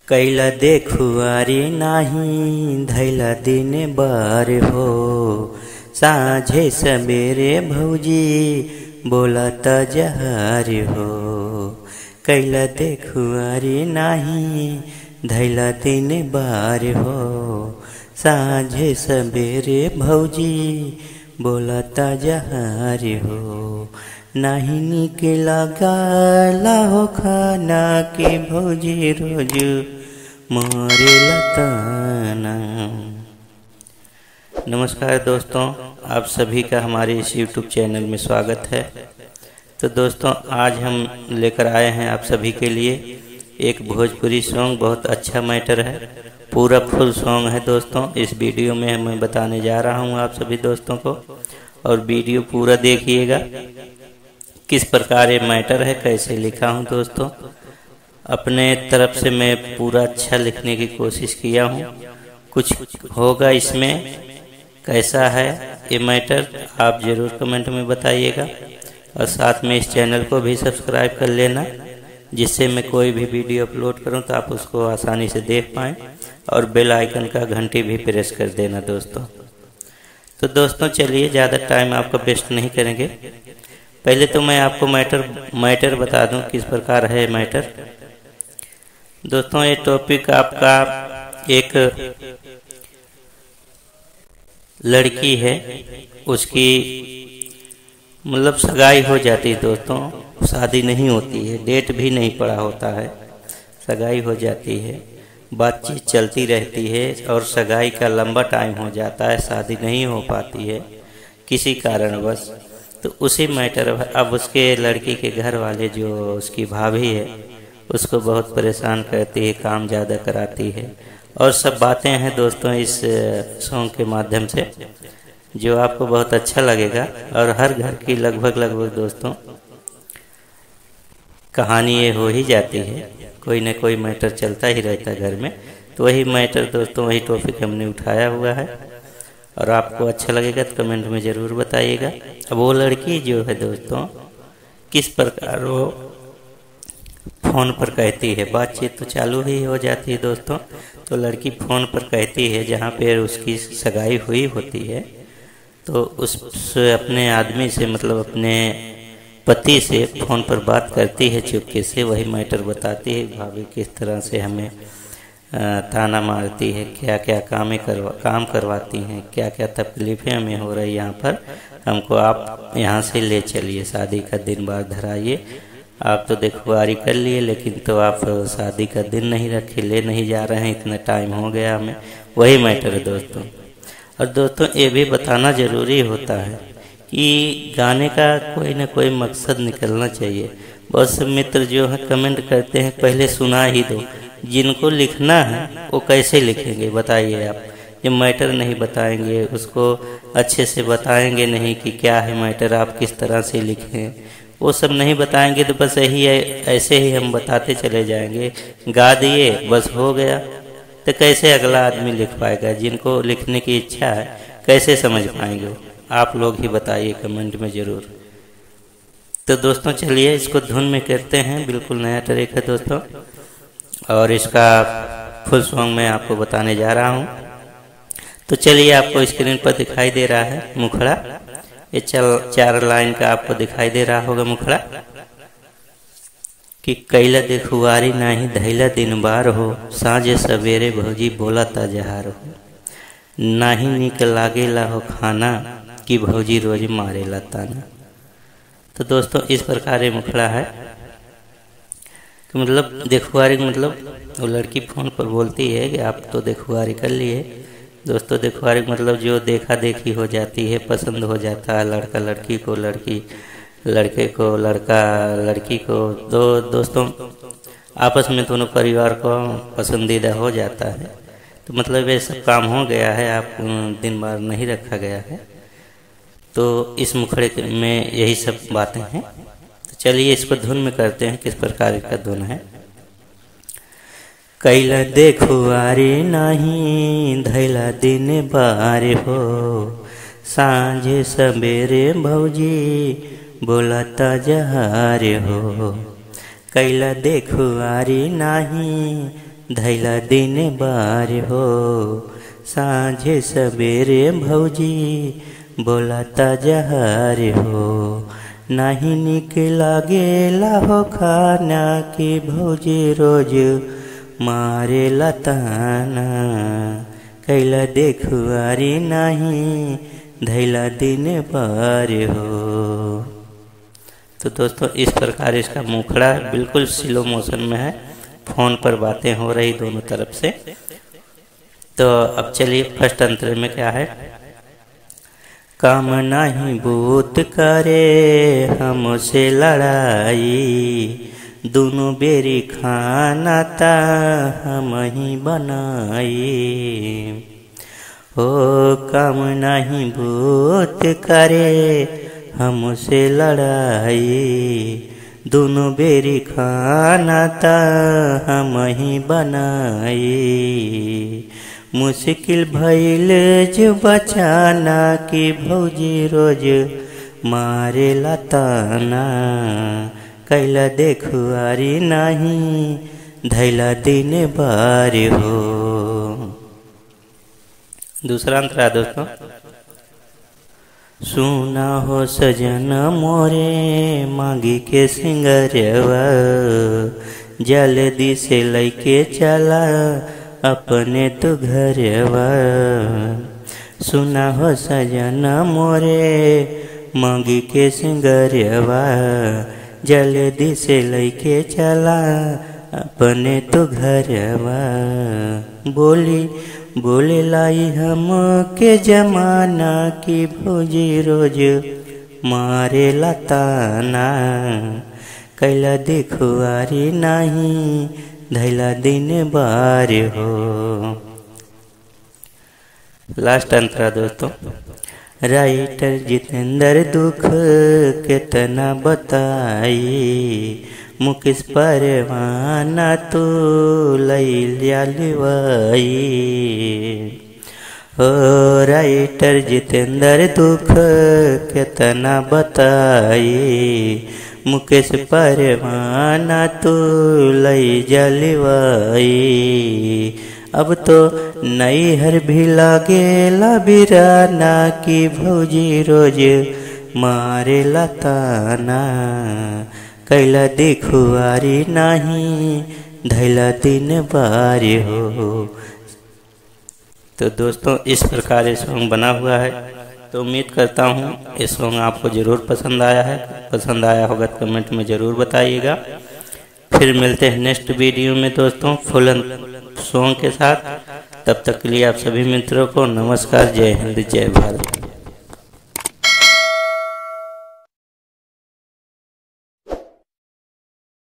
कैला देखुआरी नाही धैला दिन बार हो। साँझे सवेरे भौजी बोलत जहार हो। कैला देखुआरी नाही धैला दिन बार हो। साँझे सवेरे भौजी बोलत जहार हो। नहीं निक लगाला हो खाना के भौजी रोज मारे लताना। नमस्कार दोस्तों, आप सभी का हमारे इस YouTube चैनल में स्वागत है। तो दोस्तों, आज हम लेकर आए हैं आप सभी के लिए एक भोजपुरी सॉन्ग। बहुत अच्छा मैटर है, पूरा फुल सॉन्ग है दोस्तों। इस वीडियो में मैं बताने जा रहा हूं आप सभी दोस्तों को, और वीडियो पूरा देखिएगा किस प्रकार ये मैटर है, कैसे लिखा हूं दोस्तों। अपने तरफ से मैं पूरा अच्छा लिखने की कोशिश किया हूं। कुछ होगा इसमें, कैसा है ये मैटर आप ज़रूर कमेंट में बताइएगा। और साथ में इस चैनल को भी सब्सक्राइब कर लेना, जिससे मैं कोई भी वीडियो अपलोड करूं तो आप उसको आसानी से देख पाएँ। और बेल आइकन का घंटी भी प्रेस कर देना दोस्तों। तो दोस्तों चलिए, ज़्यादा टाइम आपका वेस्ट नहीं करेंगे। पहले तो मैं आपको मैटर बता दूं किस प्रकार है मैटर। दोस्तों, ये टॉपिक आपका एक लड़की है, उसकी मतलब सगाई हो जाती है दोस्तों। शादी नहीं होती है, डेट भी नहीं पड़ा होता है, सगाई हो जाती है, बातचीत चलती रहती है और सगाई का लंबा टाइम हो जाता है, शादी नहीं हो पाती है किसी कारणवश। तो उसी मैटर अब उसके लड़की के घर वाले, जो उसकी भाभी है, उसको बहुत परेशान करती है, काम ज़्यादा कराती है और सब बातें हैं दोस्तों इस सॉन्ग के माध्यम से, जो आपको बहुत अच्छा लगेगा। और हर घर की लगभग दोस्तों कहानी ये हो ही जाती है, कोई न कोई मैटर चलता ही रहता है घर में। तो वही मैटर दोस्तों, वही टॉपिक हमने उठाया हुआ है और आपको अच्छा लगेगा तो कमेंट में ज़रूर बताइएगा। अब वो लड़की जो है दोस्तों, किस प्रकार वो फ़ोन पर कहती है, बातचीत तो चालू ही हो जाती है दोस्तों। तो लड़की फ़ोन पर कहती है, जहाँ पे उसकी सगाई हुई होती है, तो उस अपने आदमी से, मतलब अपने पति से फ़ोन पर बात करती है चुपके से। वही मैटर बताती है, भाभी किस तरह से हमें ताना मारती है, क्या क्या काम करवाती हैं, क्या क्या तकलीफ़ें हमें हो रही यहाँ पर, हमको आप यहाँ से ले चलिए, शादी का दिन बार धराइए। आप तो देखुआरी कर लिए, लेकिन तो आप शादी का दिन नहीं रखे, ले नहीं जा रहे हैं, इतना टाइम हो गया हमें। वही मैटर है दोस्तों। और दोस्तों, ये भी बताना ज़रूरी होता है कि गाने का कोई ना कोई मकसद निकलना चाहिए। बहुत से मित्र जो है कमेंट करते हैं, पहले सुना ही दो। जिनको लिखना है वो कैसे लिखेंगे बताइए आप, जब मैटर नहीं बताएंगे, उसको अच्छे से बताएंगे नहीं कि क्या है मैटर, आप किस तरह से लिखें, वो सब नहीं बताएंगे तो बस यही है, ऐसे ही हम बताते चले जाएंगे, गा दिए बस हो गया। तो कैसे अगला आदमी लिख पाएगा? जिनको लिखने की इच्छा है कैसे समझ पाएंगे? आप लोग ही बताइए कमेंट में ज़रूर। तो दोस्तों चलिए, इसको धुन में करते हैं, बिल्कुल नया तरीका है दोस्तों। और इसका फुल सॉन्ग मैं आपको बताने जा रहा हूँ। तो चलिए, आपको स्क्रीन पर दिखाई दे रहा है मुखड़ा, ये 4 लाइन का आपको दिखाई दे रहा होगा मुखड़ा कि कैला देखुआरी नाही धैला दिन बार हो। साँझे सवेरे भौजी बोला जहार हो। नाही निक लागेला हो खाना कि भौजी रोज मारे ताना। तो दोस्तों, इस प्रकार ये मुखड़ा है कि मतलब देखुआरी, मतलब वो लड़की फ़ोन पर बोलती है कि आप तो देखुआरी कर लिए दोस्तों। देखुआरी मतलब जो देखा देखी हो जाती है, पसंद हो जाता है, लड़का लड़की को, लड़की लड़के को, लड़का लड़की को, दोस्तों आपस में दोनों परिवार को पसंदीदा हो जाता है। तो मतलब ये सब काम हो गया है, आप दिन बार नहीं रखा गया है। तो इस मुखड़े में यही सब बातें हैं। तो चलिए, इसको धुन में करते हैं, किस प्रकार का धुन है। कैला देखुआरी नाही धैला दिन बार हो। सांझे सवेरे भौजी बोलता जहार हो। कैला देखुआरी नाही धैला दिन बार हो। सांझे सवेरे भौजी बोला जहार हो। नहीं निक लागेला हो खाना की भौजी रोज मारे लताना। कैला देखुआरी नहीं धैला दिन बार हो। तो दोस्तों इस प्रकार इसका मुखड़ा बिल्कुल स्लो मोशन में है, फोन पर बातें हो रही दोनों तरफ से। तो अब चलिए फर्स्ट अंतरे में क्या है। काम नहीं बूत करे हमसे लड़ाई, दोनों बेरी खाना ता हम ही बनाई। हो काम नहीं बूत करे हमसे लड़ाई, दोनों बेरी खाना ता हम ही बनाई। मुश्किल भइल जो बचाना की भौजी रोज मारे लताना। कैला देखुआरी नहीं धैला दिन बार हो। दूसरा अंतरा दोस्तों। सुना हो सजन मोरे मांगी के सिंगरवा, जल्दी से लेके चला अपने तो घरवा। सुना हो सजन मोरे मांगी के सिंगरवा, जल्दी से लेके चला अपने तो घरवा। बोले लाई हम के जमाना की भौजी रोज मारे लताना। कैला देखुआरी नहीं धैला दिन बार हो। लास्ट अंतरा दोस्तों। राइटर जितेंद्र दुख कितना बताई, मुकेश परवाना तो लैलिया लिवाई। हो राइटर जितेंद्र दुख कितना बताई, मुकेश परवाना तो लई जलवाई। अब तो नैहर भी लागेला बिराना की भौजी रोज मारे लताना। कैला देखुआरी नहीं धैला दिन बार हो। तो दोस्तों इस प्रकार ये सॉन्ग बना हुआ है। तो उम्मीद करता हूँ ये सॉन्ग आपको ज़रूर पसंद आया है। पसंद आया होगा तो कमेंट में ज़रूर बताइएगा। फिर मिलते हैं नेक्स्ट वीडियो में दोस्तों फुल सॉन्ग के साथ। तब तक के लिए आप सभी मित्रों को नमस्कार। जय हिंद जय भारत।